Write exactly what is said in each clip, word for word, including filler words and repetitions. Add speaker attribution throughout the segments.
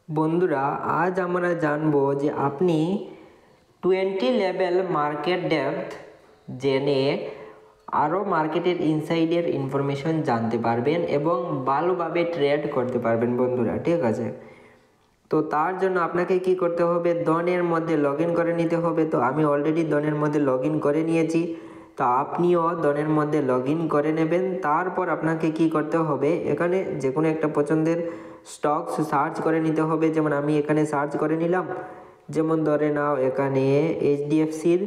Speaker 1: বন্ধুরা, আজ আমরা জানবো যে আপনি টোয়েন্টি লেভেল মার্কেট ডেপথ জেনে আরও মার্কেটের ইনসাইডের ইনফরমেশন জানতে পারবেন এবং ভালোভাবে ট্রেড করতে পারবেন বন্ধুরা। ঠিক আছে, তো তার জন্য আপনাকে কি করতে হবে, ডনের মধ্যে লগ ইন করে নিতে হবে। তো আমি অলরেডি ডনের মধ্যে লগ ইন করে নিয়েছি, তো আপনিও ডনের মধ্যে লগ ইন করে নেবেন। তারপর আপনাকে কি করতে হবে, এখানে যে কোনো একটা পছন্দের স্টকস সার্চ করে নিতে হবে। যেমন আমি এখানে সার্চ করে নিলাম, যেমন ধরে নাও এখানে এইচডিএফসির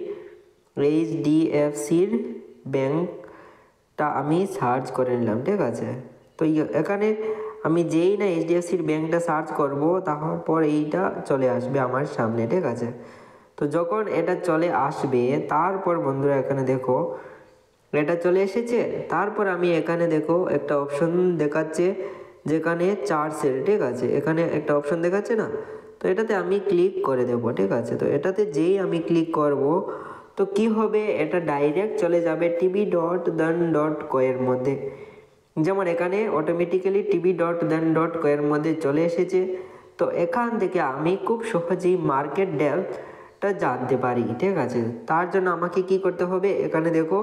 Speaker 1: এইচডিএফসির ব্যাংকটা আমি সার্চ করে নিলাম। ঠিক আছে, তো এখানে আমি যেই না এইচডিএফসির ব্যাংকটা সার্চ করব, তারপর এইটা চলে আসবে আমার সামনে। ঠিক আছে, তো যখন এটা চলে আসবে তারপর বন্ধুরা এখানে দেখো এটা চলে এসেছে। তারপর আমি এখানে দেখো একটা অপশন দেখাচ্ছে যেখানে চার্টসের, ঠিক আছে, এখানে একটা অপশন দেখাচ্ছে না, তো এটাতে আমি ক্লিক করে দেবো। ঠিক আছে, তো এটাতে যেই আমি ক্লিক করব তো কি হবে, এটা ডাইরেক্ট চলে যাবে টিভি ডট দেন ডট কয়ের মধ্যে। যেমন এখানে অটোমেটিক্যালি টিভি ডট দেন ডট কয়ের মধ্যে চলে এসেছে। তো এখান থেকে আমি খুব সহজেই মার্কেট ডেপথটা জানতে পারি। ঠিক আছে, তার জন্য আমাকে কি করতে হবে, এখানে দেখো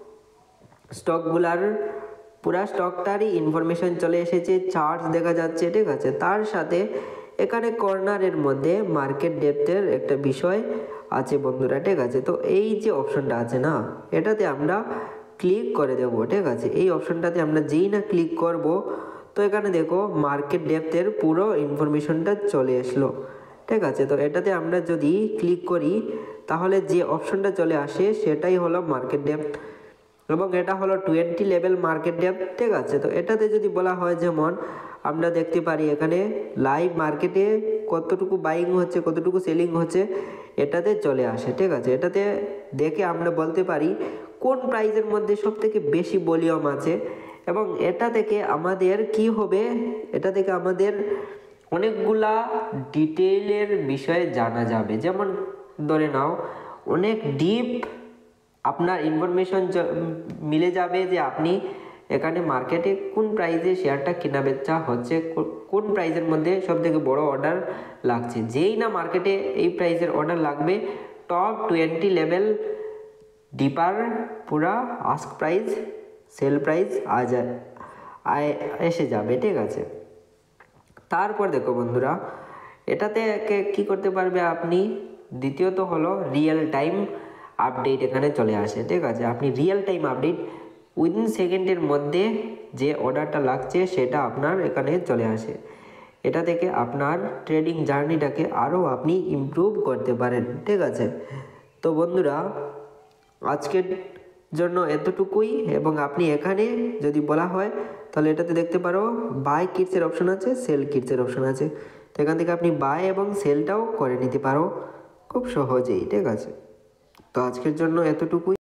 Speaker 1: স্টকগুলার পুরা স্টকটারই ইনফরমেশন চলে এসেছে, চার্টস দেখা যাচ্ছে। ঠিক আছে, তার সাথে এখানে কর্নারের মধ্যে মার্কেট ডেপথের একটা বিষয় আছে বন্ধুরা। ঠিক আছে, তো এই যে অপশনটা আছে না, এটাতে আমরা ক্লিক করে দেবো। ঠিক আছে, এই অপশনটাতে আমরা যেই না ক্লিক করব তো এখানে দেখো মার্কেট ডেপথের পুরো ইনফরমেশনটা চলে আসলো। ঠিক আছে, তো এটাতে আমরা যদি ক্লিক করি তাহলে যে অপশনটা চলে আসে সেটাই হলো মার্কেট ডেপথ এবং এটা হলো টোয়েন্টি লেভেল মার্কেট ডেপথ। ঠিক আছে, তো এটাতে যদি বলা হয়, যেমন আমরা দেখতে পারি এখানে লাইভ মার্কেটে কতটুকু বাইং হচ্ছে কতটুকু সেলিং হচ্ছে এটাতে চলে আসে। ঠিক আছে, এটাতে দেখে আমরা বলতে পারি কোন প্রাইজের মধ্যে সব থেকে বেশি ভলিউম আছে এবং এটা থেকে আমাদের কি হবে, এটা থেকে আমাদের অনেকগুলা ডিটেইলের বিষয়ে জানা যাবে। যেমন ধরে নাও অনেক ডিপ আপনার ইনফরমেশন মিলে যাবে যে আপনি এখানে মার্কেটে কোন প্রাইসে শেয়ারটা কেনা বেচা হচ্ছে, কোন প্রাইসের মধ্যে সব থেকে বড় অর্ডার লাগছে। যেই না মার্কেটে এই প্রাইসের অর্ডার লাগবে, টপ টোয়েন্টি লেভেল ডিপার পুরা আস্ক প্রাইস সেল প্রাইস আ যায় এসে যাবে। ঠিক আছে, তারপর দেখো বন্ধুরা এটাতে কি করতে পারবে আপনি, দ্বিতীয়ত হলো রিয়েল টাইম আপডেট এখানে চলে আসে। ঠিক আছে, আপনি রিয়েল টাইম আপডেট উইদিন সেকেন্ডের মধ্যে যে অর্ডারটা লাগছে সেটা আপনার এখানে চলে আসে। এটা থেকে আপনার ট্রেডিং জার্নিটাকে আরও আপনি ইমপ্রুভ করতে পারেন। ঠিক আছে, তো বন্ধুরা আজকের জন্য এতটুকুই এবং আপনি এখানে যদি বলা হয় তাহলে এটাতে দেখতে পারো বাই কিটসের অপশন আছে, সেল কিটসের অপশন আছে। তো এখান থেকে আপনি বাই এবং সেলটাও করে নিতে পারো খুব সহজেই। ঠিক আছে, তো আজকের জন্য এতটুকুই।